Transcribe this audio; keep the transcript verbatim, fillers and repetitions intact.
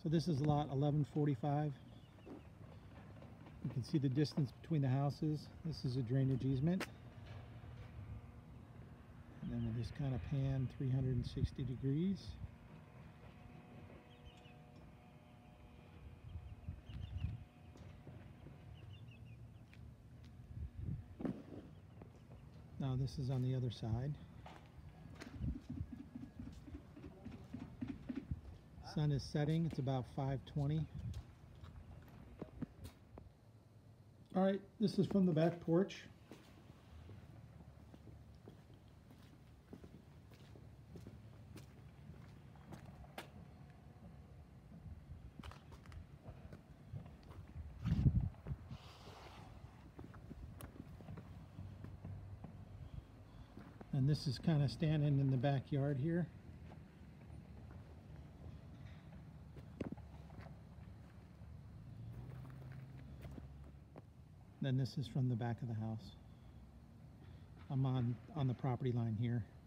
So this is lot eleven forty-five. You can see the distance between the houses. This is a drainage easement. And then we'll just kind of pan three hundred sixty degrees. Now this is on the other side. Sun is setting, it's about five twenty. All right, this is from the back porch. And this is kind of standing in the backyard here. Then this is from the back of the house. I'm on, on the property line here.